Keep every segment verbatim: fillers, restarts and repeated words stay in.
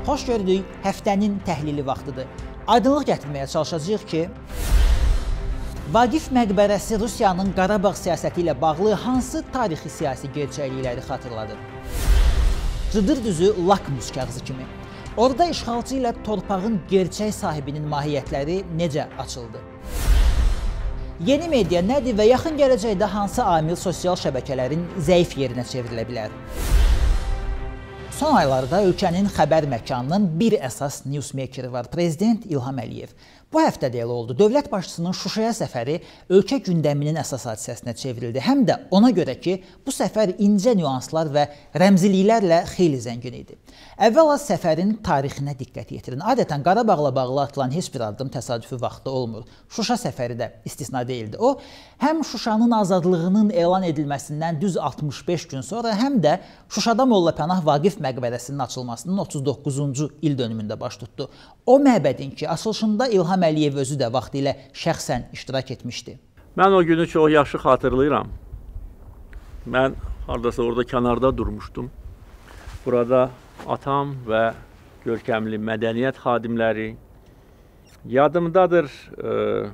Xoş gördük, həftənin təhlili vaxtıdır. Aydınlıq gətirməyə çalışacağıq ki, Vaqif məqbərəsi Rusiyanın Qarabağ siyasəti ilə bağlı hansı tarixi siyasi gerçəklikləri xatırladır? Cıdır düzü lakmus kağızı kimi. Orada işğalçı ilə torpağın gerçək sahibinin mahiyyətləri necə açıldı? Yeni media nədir və yaxın gələcəkdə hansı amil sosial şəbəkələrin zəif yerinə çevrilə bilər? Son aylarda ölkənin xəbər məkanının bir əsas newsmakeri var, Prezident İlham Əliyev. Bu həftə də elə oldu. Dövlət başçısının Şuşaya səfəri ölkə gündəminin əsas hadisəsinə çevrildi. Həm də ona görə ki, bu səfər incə nüanslar və rəmziliklərlə xeyli zəngin idi. Əvvəla səfərin tarixinə diqqət yetirin. Adətən Qarabağla bağlı atılan heç bir addım təsadüfi vaxtda olmur. Şuşa səfəri də istisna deyildi. O, həm Şuşanın azadlığının elan edilməsindən düz altmış beş gün sonra, həm də Şuşada Molla Pənah Vaqif məqbərəsinin açılmasının otuz doqquzuncu il dönümündə baş tutdu. O məbədin ki, açılışında İlham Əliyev özü də vaxtilə şəxsən iştirak etmişdi. Mən o günü çox yaxşı xatırlayıram. Mən haradasa orada kənarda durmuşdum. Burada atam və görkəmli mədəniyyət xadimləri, yadımdadır e,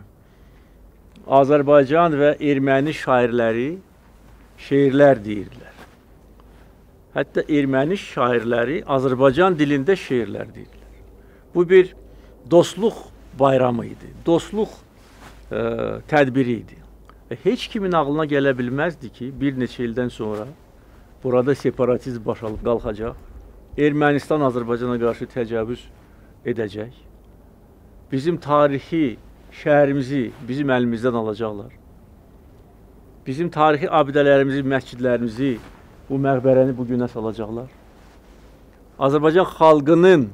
Azərbaycan və erməni şairləri şeirlər deyirdilər. Hətta erməni şairləri Azərbaycan dilində şeirlər deyirdilər. Bu bir dostluq bayramı idi, dostluq e, tədbiri idi. E, heç kimin ağlına gələ bilməzdi ki, bir neçə ildən sonra burada separatizm baş alıb qalxacaq, Ermənistan Azərbaycana qarşı təcavüz edəcək, bizim tarixi şəhərimizi bizim əlimizdən alacaqlar, bizim tarixi abidələrimizi, məscidlərimizi, bu məqbərəni bugünə salacaqlar. Azərbaycan xalqının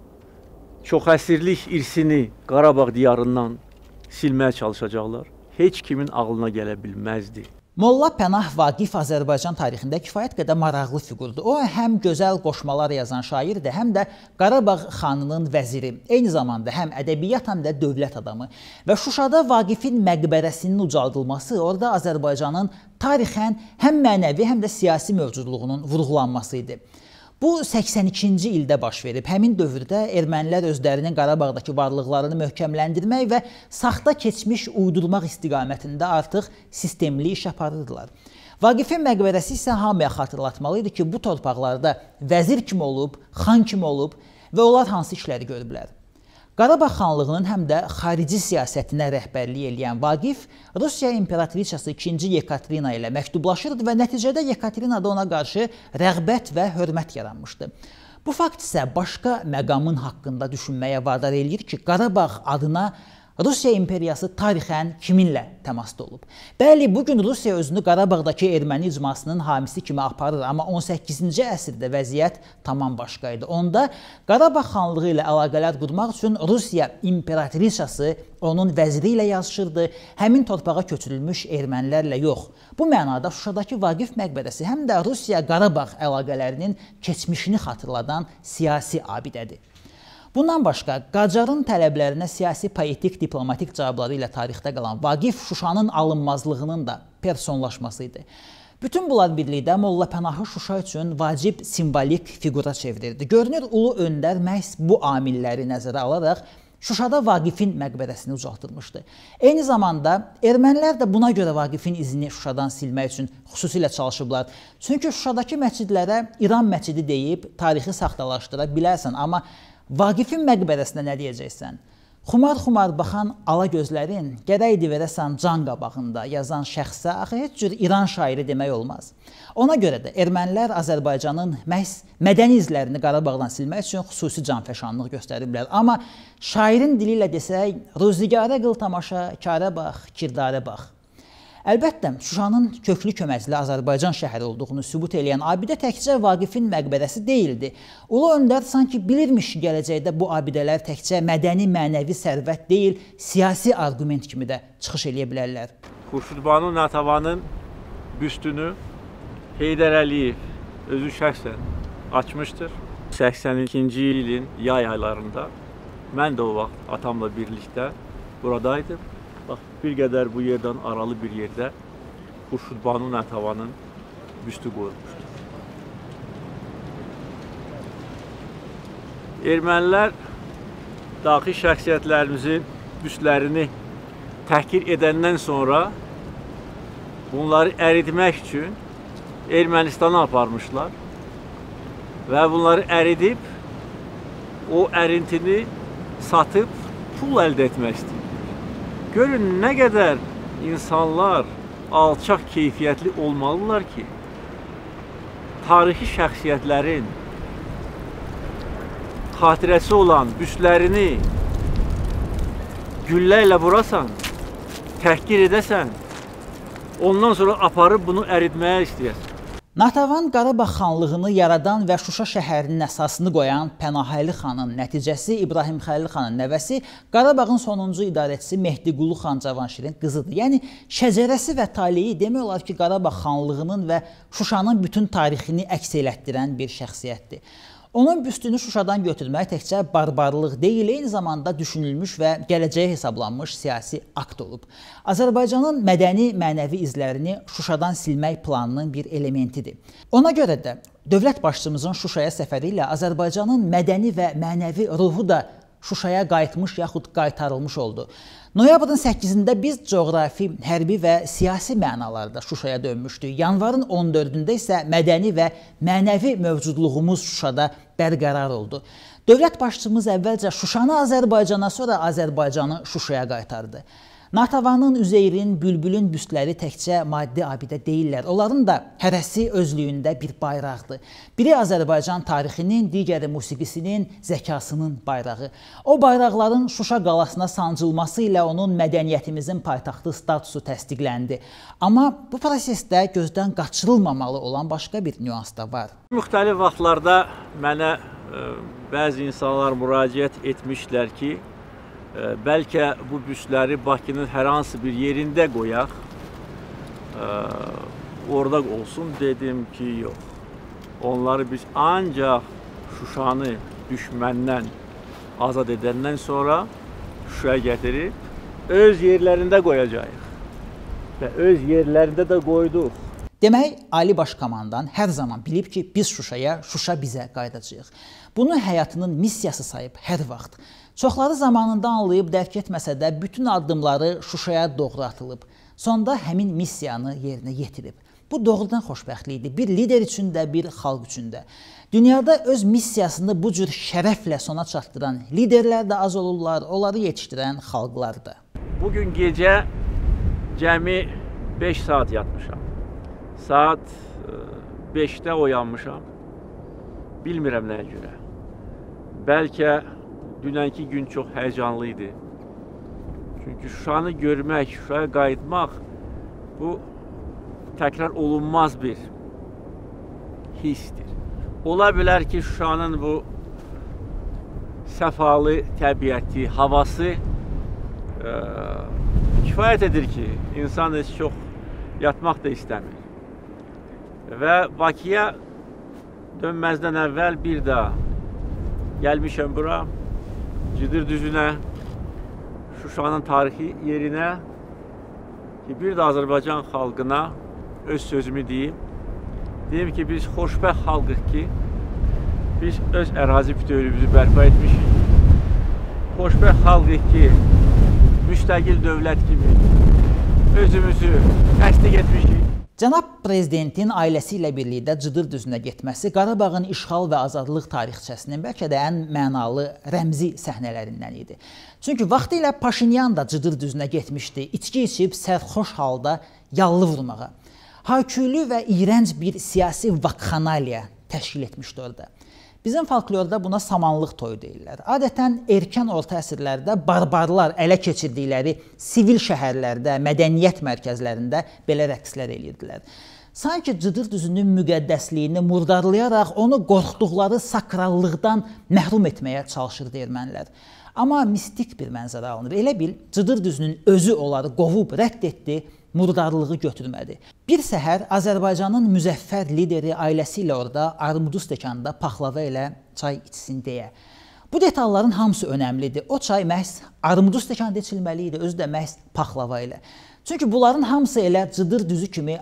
çox əsirlik irsini Qarabağ diyarından silməyə çalışacaqlar. Heç kimin ağlına gələ bilməzdi. Molla Pənah Vaqif Azərbaycan tarixində kifayət qədər maraqlı fiqurdur. O, həm gözəl qoşmalar yazan şairdir, həm də Qarabağ xanının vəziri, eyni zamanda həm ədəbiyyat, həm də dövlət adamı. Və Şuşada Vaqifin məqbərəsinin ucaldılması, orada Azərbaycanın tarixən həm mənəvi, həm də siyasi mövcudluğunun vurğulanması idi. Bu səksən ikinci ildə baş verib. Həmin dövrdə ermənilər özlərinin Qarabağdakı varlıqlarını möhkəmləndirmək və saxta keçmiş uydurmaq istiqamətində artıq sistemli iş aparırdılar. Vaqifin məqbərəsi isə hamıya xatırlatmalı idi ki, bu torpaqlarda vəzir kimi olub, xan kimi olub və onlar hansı işləri görüblər. Qarabağ xanlığının həm də xarici siyasətinə rəhbərlik eləyən Vaqif, Rusiya imperatriçası ikinci Yekaterina ilə məktublaşırdı və nəticədə Yekaterinada ona qarşı rəğbət və hörmət yaranmışdı. Bu fakt isə başqa məqamın haqqında düşünməyə vadar eləyir ki, Qarabağ adına Rusiya imperiyası tarixən kiminlə təmasda olub? Bəli, bugün Rusiya özünü Qarabağdakı erməni icmasının hamisi kimi aparır, amma on səkkizinci əsrdə vəziyyət tamam başqa idi. Onda Qarabağ xanlığı ilə əlaqələr qurmaq üçün Rusiya imperatriçası onun vəziri ilə yazışırdı, həmin torpağa köçürülmüş ermənilərlə yox. Bu mənada Şuşadakı Vaqif məqbərəsi həm də Rusiya-Qarabağ əlaqələrinin keçmişini xatırladan siyasi abidədir. Bundan başqa, Qacarın tələblərinə siyasi, poetik, diplomatik cavabları ilə tarixdə qalan Vaqif Şuşanın alınmazlığının da personlaşması idi. Bütün bunlar birlikdə Molla Pənahı Şuşa üçün vacib simvolik fiqura çevirirdi. Görünür, Ulu Öndər məhz bu amilləri nəzərə alaraq Şuşada Vaqifin məqbərəsini ucaltdırmışdı. Eyni zamanda ermənilər də buna görə Vaqifin izini Şuşadan silmək üçün xüsusilə çalışıblar. Çünki Şuşadakı məscidlərə İran məscidi deyib tarixi saxtalaşdıra bilərsən, amma Vaqifin məqbərəsinə nə deyəcəksən? Xumar-xumar baxan ala gözlərin gərəkdir verəsən can qabağında yazan şəxsə axı heç cür İran şairi demək olmaz. Ona görə də ermənilər Azərbaycanın məhz mədəni izlərini Qarabağdan silmək üçün xüsusi canfəşanlıq göstəriblər. Amma şairin dili ilə desək, ruzigarə qıl tamaşa, kara bax, kirdara bax. Əlbəttə, Şuşanın köklü köməkli Azərbaycan şəhəri olduğunu sübut eləyən abidə təkcə Vaqifin məqbərəsi deyildi. Ulu Öndər sanki bilirmiş ki, gələcəkdə bu abidələr təkcə mədəni, mənəvi sərvət deyil, siyasi arqument kimi də çıxış eləyə bilərlər. Xurşudbanu Natavanın büstünü Heydər Əliyev özü şəxsən açmışdır. səksən ikinci ilin yay aylarında mən də o vaxt atamla birlikdə buradaydım. Bax, bir qədər bu yerdən aralı bir yerdə Xurşudbanu Natavanın büstü qoyulmuşdur. ermənilər daxili şəxsiyyətlərimizin büstlərini təhqir edəndən sonra bunları əritmək üçün Ermənistana aparmışlar və bunları əridib o ərintini satıb pul əldə etmək istəyirlər. Görün, nə qədər insanlar alçaq keyfiyyətli olmalılar ki, tarixi şəxsiyyətlərin xatirəsi olan büstlərini güllə ilə vurasan, təhqir edəsən, ondan sonra aparıb bunu əritməyə istəyəsən. Natəvan Qarabağ xanlığını yaradan və Şuşa şəhərinin əsasını qoyan Pənahəli xanın nəticəsi İbrahim Xəlil xanın nəvəsi Qarabağın sonuncu idarəçisi Mehdiqulu xan Cavanşirin qızıdır. Yəni şəcərəsi və taleyi demək olar ki, Qarabağ xanlığının və Şuşanın bütün tarixini əks elətdirən bir şəxsiyyətdir. Onun büstünü Şuşadan götürmək təkcə barbarlıq deyil, eyni zamanda düşünülmüş və gələcəyə hesablanmış siyasi akt olub. Azərbaycanın mədəni, mənəvi izlərini Şuşadan silmək planının bir elementidir. Ona görə də dövlət başçımızın Şuşaya səfəri ilə Azərbaycanın mədəni və mənəvi ruhu da Şuşaya qayıtmış yaxud qaytarılmış oldu. Noyabrın səkkizində biz coğrafi, hərbi və siyasi mənalarda Şuşaya dönmüşdük. Yanvarın on dördündə isə mədəni və mənəvi mövcudluğumuz Şuşada bərqərar oldu. Dövlət başçımız əvvəlcə Şuşanı Azərbaycana, sonra Azərbaycanı Şuşaya qaytardı. Natavanın, Üzeyrin, Bülbülün büstləri təkcə maddi abidə deyirlər. Onların da hərəsi özlüyündə bir bayraqdır. Biri Azərbaycan tarixinin, digəri musiqisinin, zəkasının bayrağı. O bayraqların Şuşa qalasına sancılması ilə onun mədəniyyətimizin paytaxtı statusu təsdiqləndi. Amma bu prosesdə gözdən qaçırılmamalı olan başqa bir nüans da var. Müxtəlif vaxtlarda mənə ə, bəzi insanlar müraciət etmişlər ki, bəlkə bu büstləri Bakının hər hansı bir yerində qoyaq, orada olsun. Dedim ki, yox. Onları biz ancaq Şuşanı düşməndən azad edəndən sonra Şuşaya gətirib öz yerlərində qoyacağıq. Və öz yerlərində də qoyduq. Demək, Ali Baş Komandan hər zaman bilib ki, biz Şuşaya, Şuşa bizə qayıdacağıq. Bunu həyatının missiyası sayıb hər vaxt. Çoxları zamanında anlayıb dərk etməsə də bütün addımları Şuşaya doğru atılıb. Sonda həmin missiyanı yerinə yetirib. Bu doğrudan xoşbəxtlikdir. Bir lider üçün də, bir xalq üçün də. Dünyada öz missiyasını bu cür şərəflə sona çatdıran liderlər də az olurlar, onları yetişdirən xalqlar da. Bugün gecə cəmi beş saat yatmışam. Saat beşdə oyanmışam. Bilmirəm nəyə görə. Bəlkə dünənki gün çox həyəcanlı idi. Çünki Şuşanı görmək, Şuşaya qayıtmaq bu təkrar olunmaz bir hissdir. Ola bilər ki, Şuşanın bu səfalı təbiəti, havası e, kifayət edir ki, insan heç çox yatmaq da istəmir. Və Bakıya dönməzdən əvvəl bir daha gəlmişəm bura, Cıdır düzünə, Şuşanın tarixi yerinə ki, bir də Azərbaycan xalqına öz sözümü deyim. Deyim ki, biz xoşbəxt xalqıq ki, biz öz ərazi bütövlüyümüzü bərpa etmişik. Xoşbəxt xalqıq ki, müstəqil dövlət kimi özümüzü təsdiq etmişik. Cənab Prezidentin ailəsi ilə birlikdə Cıdır düzünə getməsi Qarabağın işğal və azadlıq tarixçəsinin bəlkə də ən mənalı, rəmzi səhnələrindən idi. Çünki vaxtı ilə Paşinyan da Cıdır düzünə getmişdi, içki içib sərxoş halda yallı vurmağa. Hayküylü və iyrənc bir siyasi vakxanaliya təşkil etmişdi orada. Bizim folklorda buna samanlıq toyu deyirlər. Adətən erkən orta əsrlərdə barbarlar ələ keçirdikləri sivil şəhərlərdə, mədəniyyət mərkəzlərində belə rəqslər eləyirdilər. Sanki Cıdır düzünün müqəddəsliyini murdarlayaraq onu qorxduqları sakrallıqdan məhrum etməyə çalışırdı ermənilər. Amma mistik bir mənzərə alınır. Elə bil Cıdır düzünün özü onları qovub rədd etdi, murdarlığı götürmədi. Bir səhər Azərbaycanın müzəffər lideri ailəsi ilə orada armudu stəkanda paxlava ilə çay içsin deyə. Bu detalların hamısı önəmlidir. O çay məhz armudu stəkanda içilməli idi, özü də məhz paxlava ilə. Çünki bunların hamısı elə Cıdır düzü kimi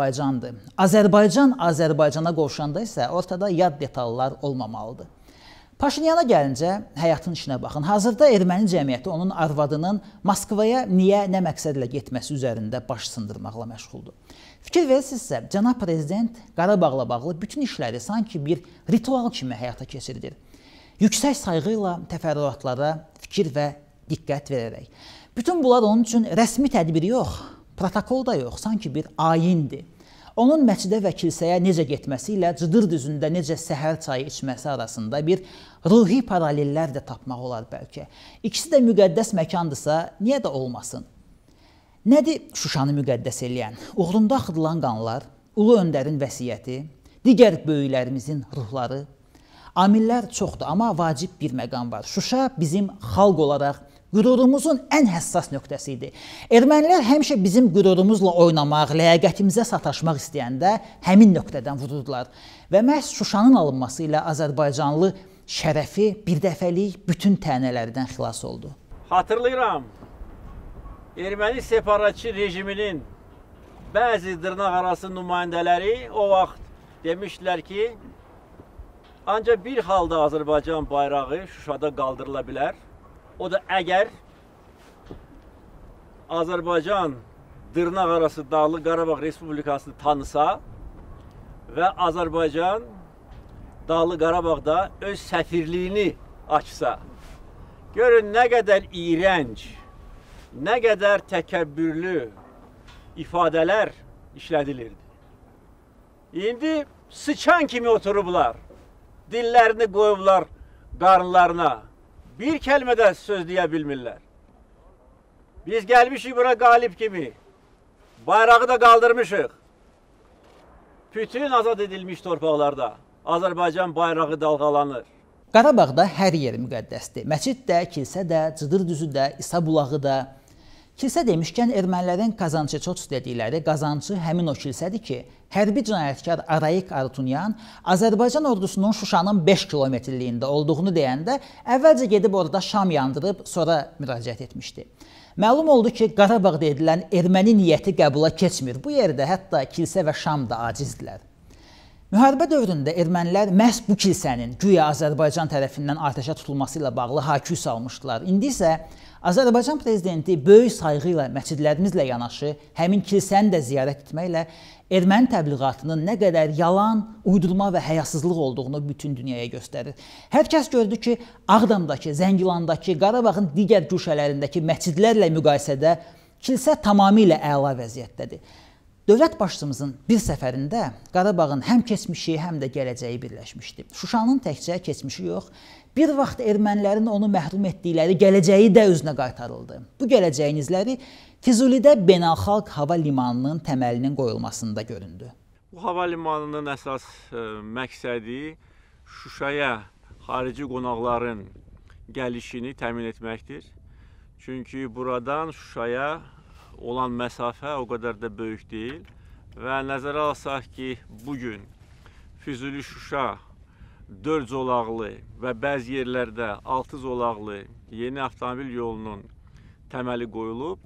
Azərbaycandır. Azərbaycan Azərbaycana qovuşanda isə ortada yad detallar olmamalıdır. Paşinyana gəlincə, həyatın işinə baxın. Hazırda erməni cəmiyyəti onun arvadının Moskvaya niyə, nə məqsədlə getməsi üzərində baş sındırmaqla məşğuldur. Fikir verirsinizsə, cənab prezident Qarabağla bağlı bütün işləri sanki bir ritual kimi həyata keçirilir. Yüksək sayğı ilə təfərrüatlara fikir və diqqət verərək. Bütün bunlar onun üçün rəsmi tədbir yox, protokol da yox, sanki bir ayindir. Onun məscidə və kilsəyə necə getməsi ilə cıdır düzündə necə səhər çayı içməsi arasında bir ruhi paralellər də tapmaq olar bəlkə. İkisi də müqəddəs məkandırsa, niyə də olmasın? Nədir Şuşanı müqəddəs eləyən? Uğrunda axıdılan qanlar, Ulu Öndərin vəsiyyəti, digər böyüklərimizin ruhları. Amillər çoxdur, amma vacib bir məqam var. Şuşa bizim xalq olaraq qürurumuzun ən həssas nöqtəsi idi. Ermənilər həmişə bizim qürurumuzla oynamaq, ləyaqətimizə sataşmaq istəyəndə həmin nöqtədən vururdular. Və məhz Şuşanın alınması ilə Azərbaycanlı şərəfi birdəfəlik bütün tənələrdən xilas oldu. Hatırlayıram, erməni separatçı rejiminin bəzi dırnaq arası nümayəndələri o vaxt demişdilər ki, ancaq bir halda Azərbaycan bayrağı Şuşada qaldırıla bilər. O da əgər Azərbaycan dırnaq arası Dağlıq Qarabağ Respublikasını tanısa və Azərbaycan Dağlıq Qarabağda öz səfirliyini açsa, görün nə qədər iyrənc, nə qədər təkəbbürlü ifadələr işlədilirdi. İndi sıçan kimi oturublar, dillərini qoyublar qarınlarına. Bir kəlmədə söz deyə bilmirlər. Biz gəlmişik bura qalib kimi. Bayrağı da qaldırmışıq. Bütün azad edilmiş torpaqlarda Azərbaycan bayrağı dalğalanır. Qarabağda hər yer müqəddəsdir. Məscid də, kilsə də, Cıdır düzü də, İsa bulağı da. Kilsə demişkən ermənilərin Kazançı Çoç dedikləri Qazançı həmin o kilsədir ki, hərbi cinayətkar Arayik Arutunyan Azərbaycan ordusunun Şuşanın beş kilometrliyində olduğunu deyəndə əvvəlcə gedib orada şam yandırıb sonra müraciət etmişdi. Məlum oldu ki, Qarabağda edilən erməni niyyəti qəbula keçmir. Bu yerdə hətta kilsə və şam da acizdilər. Müharibə dövründə ermənilər məhz bu kilsənin güya Azərbaycan tərəfindən atəşə tutulması ilə bağlı hakü salmışdılar. İndi isə Azərbaycan prezidenti böyük sayğı ilə məscidlərimizlə yanaşı həmin kilsəni də ziyarət etməklə erməni təbliğatının nə qədər yalan, uydurma və həyasızlıq olduğunu bütün dünyaya göstərir. Hər kəs gördü ki, Ağdamdakı, Zəngilandakı, Qarabağın digər güşələrindəki məscidlərlə müqayisədə kilsə tamamilə əla vəziyyətdədir. Dövlət başçımızın bir səfərində Qarabağın həm keçmişi, həm də gələcəyi birləşmişdi. Şuşanın təkcə keçmişi yox, bir vaxt ermənilərin onu məhrum etdikləri gələcəyi də özünə qaytarıldı. Bu gələcəyin izləri Füzulidə beynəlxalq hava limanının təməlinin qoyulmasında göründü. Bu hava limanının əsas ə, məqsədi Şuşaya xarici qonaqların gəlişini təmin etməkdir. Çünki buradan Şuşaya olan məsafə o qədər də böyük deyil və nəzərə alsaq ki, bugün Füzuli Şuşa dörd zolaqlı və bəzi yerlərdə altı zolaqlı yeni avtomobil yolunun təməli qoyulub,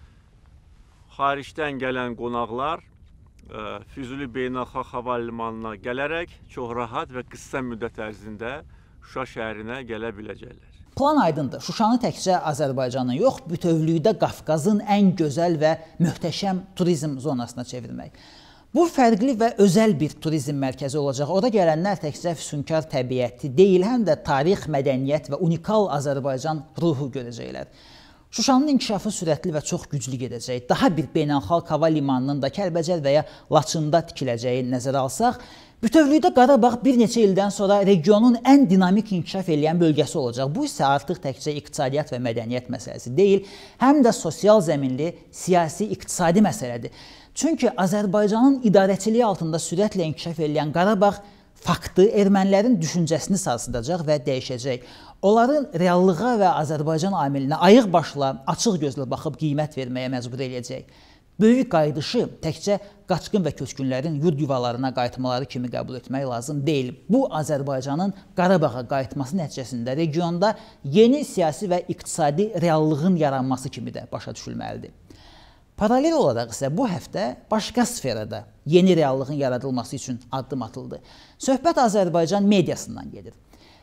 xaricdən gələn qonaqlar ə, Füzuli Beynəlxalq Hava Limanına gələrək çox rahat və qısa müddət ərzində Şuşa şəhərinə gələ biləcəklər. Plan aydındır. Şuşanı təkcə Azərbaycanın yox, bütövlükdə Qafqazın ən gözəl və möhtəşəm turizm zonasına çevirmək. Bu fərqli və özəl bir turizm mərkəzi olacaq. Ora gələnlər təkcə füsunkar təbiəti deyil, həm də tarix, mədəniyyət və unikal Azərbaycan ruhu görəcəklər. Şuşanın inkişafı sürətli və çox güclü gedəcək. Daha bir beynəlxalq hava limanının da Kəlbəcər və ya Laçında tikiləcəyi nəzərə alsaq, bütövlükdə Qarabağ bir neçə ildən sonra regionun ən dinamik inkişaf edən bölgəsi olacaq. Bu isə artıq təkcə iqtisadiyyat və mədəniyyət məsələsi deyil, həm də sosial zəminli, siyasi, iqtisadi məsələdir. Çünki Azərbaycanın idarəçiliyi altında sürətlə inkişaf edən Qarabağ faktı ermənilərin düşüncəsini sarsıdacaq və dəyişəcək. Onların reallığa və Azərbaycan amilinə ayıq başla, açıq gözlə baxıb qiymət verməyə məcbur edəcək. Böyük qayıdışı təkcə qaçqın və köçkünlərin yurd yuvalarına qayıtmaları kimi qəbul etmək lazım deyil. Bu, Azərbaycanın Qarabağa qayıtması nəticəsində regionda yeni siyasi və iqtisadi reallığın yaranması kimi də başa düşülməlidir. Paralel olaraq isə bu həftə başqa sferada yeni reallığın yaradılması üçün addım atıldı. Söhbət Azərbaycan mediasından gedir.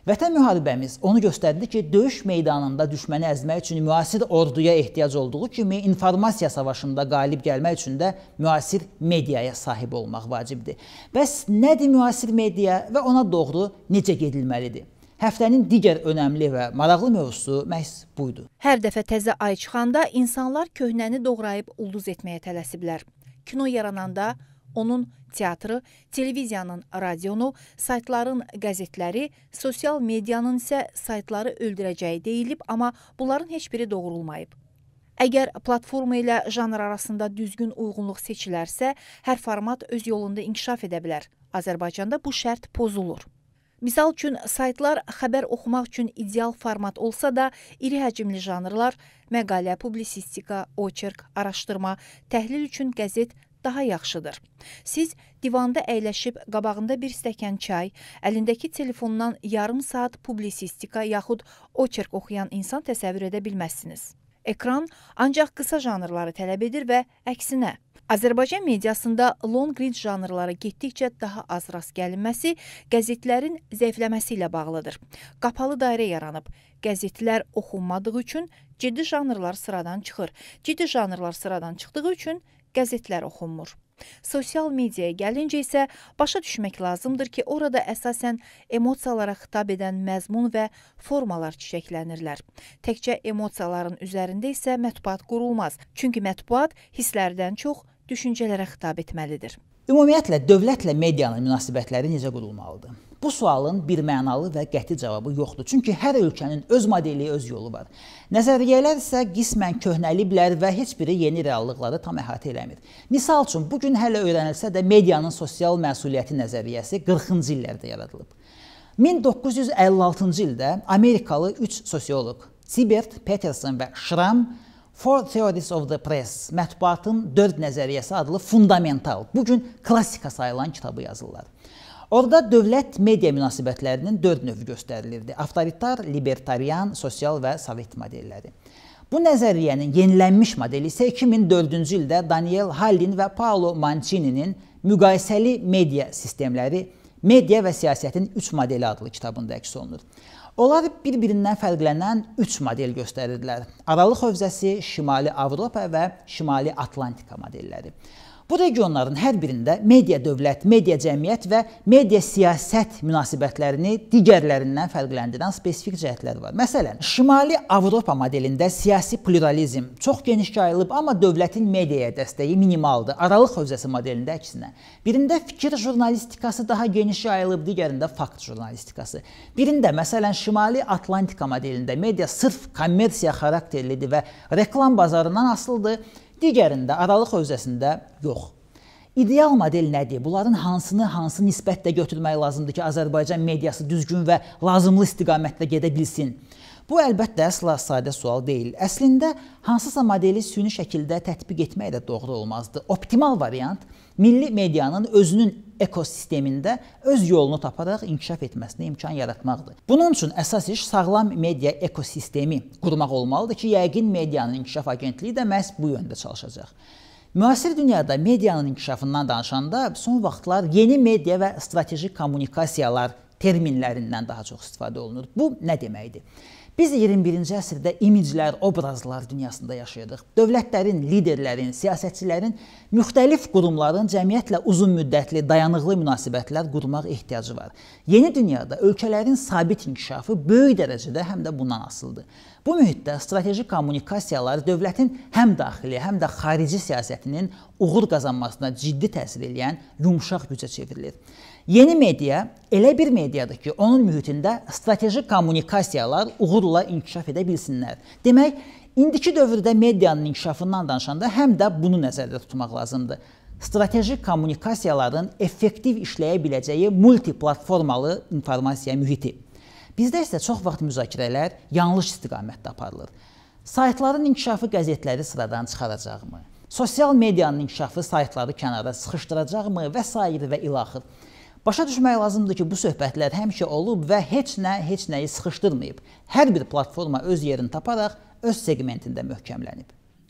Vətən müharibəmiz onu göstərdi ki, döyüş meydanında düşməni əzmək üçün müasir orduya ehtiyac olduğu kimi informasiya savaşında qalib gəlmək üçün də müasir mediaya sahib olmaq vacibdir. Bəs nədir müasir media və ona doğru necə gedilməlidir? Həftənin digər önəmli və maraqlı mövzusu məhz buydu. Hər dəfə təzə ay çıxanda insanlar köhnəni doğrayıb ulduz etməyə tələsiblər. Kino yarananda onun teatrı, televiziyanın radionu, saytların qəzetləri, sosial medianın isə saytları öldürəcəyi deyilib, amma bunların heç biri doğrulmayıb. Əgər platforma ilə janr arasında düzgün uyğunluq seçilərsə, hər format öz yolunda inkişaf edə bilər. Azərbaycanda bu şərt pozulur. Misal üçün, saytlar xəbər oxumaq üçün ideal format olsa da, iri həcmli janrlar, məqalə, publisistika, oçerk, araşdırma, təhlil üçün qəzet daha yaxşıdır. Siz divanda əyləşib qabağında bir stəkan çay, əlindəki telefondan yarım saat publisistika yaxud oçerk oxuyan insan təsəvvür edə bilməzsiniz. Ekran ancaq qısa janrları tələb edir və əksinə. Azərbaycan mediasında long read janrları getdikcə daha az rast gəlinməsi qəzetlərin zəifləməsi ilə bağlıdır. Qapalı dairə yaranıb. Qəzetlər oxunmadığı üçün ciddi janrlar sıradan çıxır. Ciddi janrlar sıradan çıxdığı üçün qəzetlər oxunmur. Sosial mediaya gəlincə isə başa düşmək lazımdır ki, orada əsasən emosiyalara xitab edən məzmun və formalar çiçəklənirlər. Təkcə emosiyaların üzərində isə mətbuat qurulmaz. Çünki mətbuat hisslərdən çox düşüncələrə xitab etməlidir. Ümumiyyətlə, dövlətlə medianın münasibətləri necə qurulmalıdır? Bu sualın bir mənalı və qəti cavabı yoxdur. Çünki hər ölkənin öz modeli, öz yolu var. Nəzəriyyələr isə qismən köhnəliblər və heç biri yeni reallıqları tam əhatə eləmir. Misal üçün, bugün hələ öyrənilsə də medianın sosial məsuliyyəti nəzəriyyəsi qırxıncı illərdə yaradılıb. min doqquz yüz əlli altıncı ildə Amerikalı üç sosioloq Sibert, Peterson və Schramm Four Theories of the Press, mətbuatın dörd nəzəriyyəsi adlı fundamental, bugün klassika sayılan kitabı yazırlar. Orada dövlət media münasibətlərinin dörd növü göstərilirdi. Avtoritar, libertarian, sosial və sovet modelləri. Bu nəzəriyyənin yenilənmiş modeli isə iki min dördüncü ildə Daniel Hallin və Paolo Mancini'nin Müqayisəli media sistemləri, media və siyasətin üç modeli adlı kitabında əks olunur. Onlar bir-birindən fərqlənən üç model göstərirdilər. Aralıq hövzəsi, Şimali Avropa və Şimali Atlantika modelləri. Bu regionların hər birində media dövlət, media cəmiyyət və media siyasət münasibətlərini digərlərindən fərqləndirən spesifik cəhətlər var. Məsələn, Şimali Avropa modelində siyasi pluralizm çox geniş yayılıb, amma dövlətin mediaya dəstəyi minimaldır. Aralıq hövzəsi modelində əksinə. Birində fikir jurnalistikası daha geniş yayılıb, digərində fakt jurnalistikası. Birində, məsələn, Şimali Atlantika modelində media sırf kommersiya xarakterlidir və reklam bazarından asılıdır. Digərində, aralıq hövzəsində yox. İdeal model nədir? Bunların hansını, hansı nisbətlə götürmək lazımdır ki, Azərbaycan mediası düzgün və lazımlı istiqamətlə gedə bilsin? Bu, əlbəttə, əsla sadə sual deyil. Əslində, hansısa modeli süni şəkildə tətbiq etmək də doğru olmazdı. Optimal variant, milli medianın özünün ekosistemində öz yolunu taparaq inkişaf etməsinə imkan yaratmaqdır. Bunun üçün əsas iş sağlam media ekosistemi qurmaq olmalıdır ki, yəqin medianın inkişaf agentliyi də məhz bu yöndə çalışacaq. Müasir dünyada medianın inkişafından danışanda son vaxtlar yeni media və strateji kommunikasiyalar terminlərindən daha çox istifadə olunur. Bu nə deməkdir? Biz iyirmi birinci əsrdə imiclər, obrazlar dünyasında yaşayırdıq. Dövlətlərin, liderlərin, siyasətçilərin, müxtəlif qurumların cəmiyyətlə uzun müddətli, dayanıqlı münasibətlər qurmaq ehtiyacı var. Yeni dünyada ölkələrin sabit inkişafı böyük dərəcədə həm də bundan asılıdır. Bu mühitdə strateji kommunikasiyalar dövlətin həm daxili, həm də xarici siyasətinin uğur qazanmasına ciddi təsir edən yumşaq gücə çevrilir. Yeni media elə bir mediadır ki, onun mühitində strateji kommunikasiyalar uğurla inkişaf edə bilsinlər. Demək, indiki dövrdə medianın inkişafından danışanda həm də bunu nəzərdə tutmaq lazımdır. Strateji kommunikasiyaların effektiv işləyə biləcəyi multiplatformalı informasiya mühiti. Bizdə isə çox vaxt müzakirələr yanlış istiqamətdə aparılır. Saytların inkişafı qəzetləri sıradan çıxaracaqmı? Sosial medianın inkişafı saytları kənara sıxışdıracaqmı və s. və ilaxır. Başa düşmək lazımdır ki, bu söhbətlər həmişə olub və heç nə, heç nəyi sıxışdırmayıb. Hər bir platforma öz yerini taparaq öz segmentində möhkəmlənib.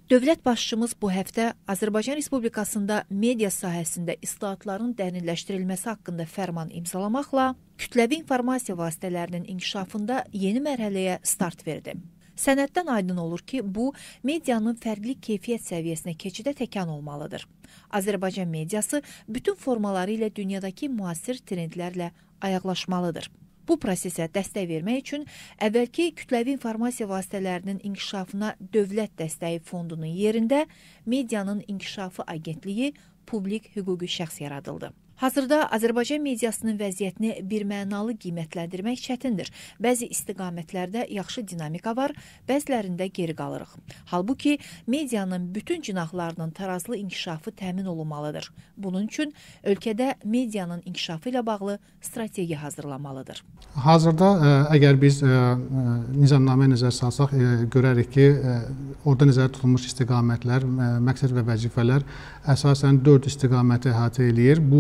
Dövlət başçımız bu həftə Azərbaycan Respublikasında media sahəsində islahatların dərinləşdirilməsi haqqında fərman imzalamaqla kütləvi informasiya vasitələrinin inkişafında yeni mərhələyə start verdi. Sənəddən aydın olur ki, bu, medianın fərqli keyfiyyət səviyyəsinə keçidə təkan olmalıdır. Azərbaycan mediası bütün formaları ilə dünyadakı müasir trendlərlə ayaqlaşmalıdır. Bu prosesə dəstək vermək üçün əvvəlki kütləvi informasiya vasitələrinin inkişafına dövlət dəstəyi fondunun yerində medianın inkişafı agentliyi publik hüquqi şəxs yaradıldı. Hazırda Azərbaycan mediasının vəziyyətini birmənalı qiymətləndirmək çətindir. Bəzi istiqamətlərdə yaxşı dinamika var, bəzilərində geri qalırıq. Halbuki medianın bütün cinahlarının tarazlı inkişafı təmin olunmalıdır. Bunun üçün ölkədə medianın inkişafı ilə bağlı strategiya hazırlanmalıdır. Hazırda ə, əgər biz ə, nizamnaməyə nəzər salsaq, ə, görərik ki, ə, orada nəzərdə tutulmuş istiqamətlər, ə, məqsəd və vəzifələr əsasən dörd istiqaməti əhatə eləyir. Bu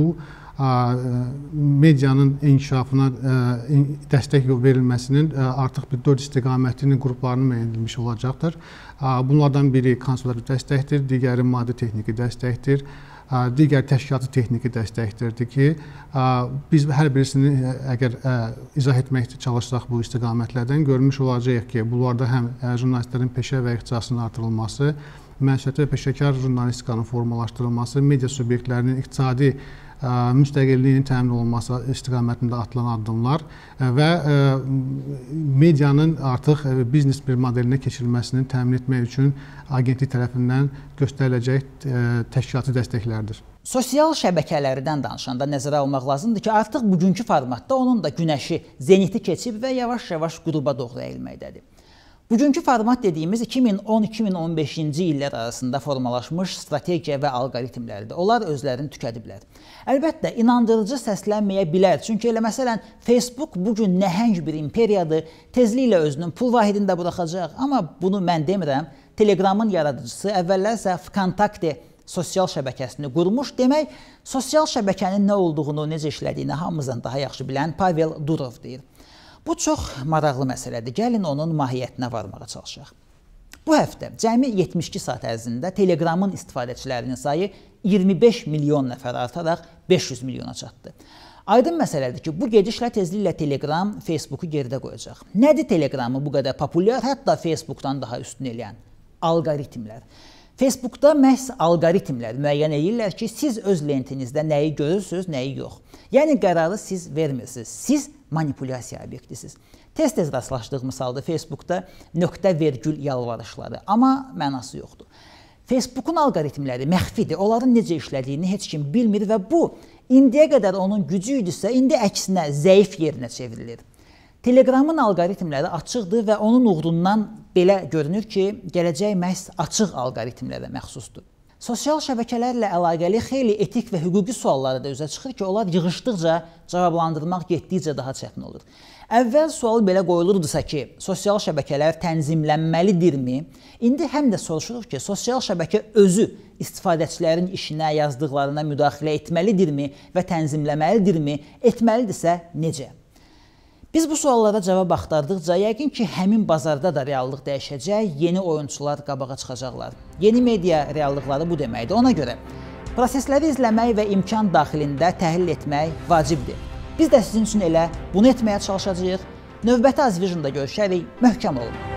medianın inkişafına dəstək verilməsinin artıq bir dörd istiqamətinin qruplarını müəyyən edilmiş olacaqdır. Bunlardan biri konsultativ dəstəkdir, digəri maddi texniki dəstəkdir, digər təşkilatı texniki dəstəkdirdir ki, biz hər birisini əgər izah etməkdə çalışsaq bu istiqamətlərdən görmüş olacağıq ki, bunlarda həm jurnalistlərin peşə və ixtisasının artırılması, məsuliyyətli və peşəkar jurnalistikanın formalaşdırılması, media subyektlərinin iqtisadi müstəqilliyinin təmin olunması istiqamətində atılan addımlar və medianın artıq biznes bir modelinə keçirilməsini təmin etmək üçün agentlik tərəfindən göstəriləcək təşkilati dəstəklərdir. Sosial şəbəkələrdən danışanda nəzərə almaq lazımdır ki, artıq bugünkü formatda onun da günəşi zeniti keçib və yavaş-yavaş qüruba doğru əyilməkdədir. Bugünkü format dediyimiz iki min on iki min on beşinci illər arasında formalaşmış strategiya və alqoritmlərdir. Onlar özlərini tükədiblər. Əlbəttə, inandırıcı səslənməyə bilər. Çünki elə məsələn, Facebook bugün nəhəng bir imperiyadır, tezliklə özünün pul vahidini də buraxacaq. Amma bunu mən demirəm. Telegramın yaradıcısı əvvəllərsə Vkontakte sosial şəbəkəsini qurmuş. Demək, sosial şəbəkənin nə olduğunu, necə işlədiyini hamımızdan daha yaxşı bilən Pavel Durov deyir. Bu çox maraqlı məsələdir. Gəlin onun mahiyyətinə varmağa çalışaq. Bu həftə cəmi yetmiş iki saat ərzində Telegramın istifadəçilərinin sayı iyirmi beş milyon nəfər artaraq beş yüz milyona çatdı. Aydın məsələdir ki, bu gedişlə tezliklə Telegram Facebooku geridə qoyacaq. Nədir Telegramı bu qədər populyar, hətta Facebookdan daha üstün eləyən? Alqoritmlər. Facebookda məhz alqoritmlər müəyyən edirlər ki, siz öz lentinizdə nəyi görürsünüz, nəyi yox. Yəni qərarı siz vermirsiniz. Siz manipulyasiya obyektisiniz. Tez-tez rastlaşdığımız halda Facebookda nöqtə vergül yalvarışları, amma mənası yoxdur. Facebookun alqoritmləri məxfidir, onların necə işlədiyini heç kim bilmir və bu, indiyə qədər onun gücü idisə, indi əksinə zəif yerinə çevrilir. Telegramın alqoritmləri açıqdır və onun uğrundan belə görünür ki, gələcək məhz açıq alqoritmlərə məxsusdur. Sosial şəbəkələrlə əlaqəli xeyli etik və hüquqi sualları da üzə çıxır ki, onlar yığışdıqca cavablandırmaq getdikcə daha çətin olur. Əvvəl sual belə qoyulurdusa ki, sosial şəbəkələr tənzimlənməlidirmi? İndi həm də soruşuruq ki, sosial şəbəkə özü istifadəçilərin işinə, yazdıqlarına müdaxilə etməlidirmi və tənzimləməlidirmi? Etməlidirsə necə? Biz bu suallara cavab axtardıqca yəqin ki, həmin bazarda da reallıq dəyişəcək, yeni oyunçular qabağa çıxacaqlar. Yeni media reallıqları bu deməkdir. Ona görə prosesləri izləmək və imkan daxilində təhlil etmək vacibdir. Biz də sizin üçün elə bunu etməyə çalışacağıq. Növbəti Azvision'da görüşərik. Möhkəm olun.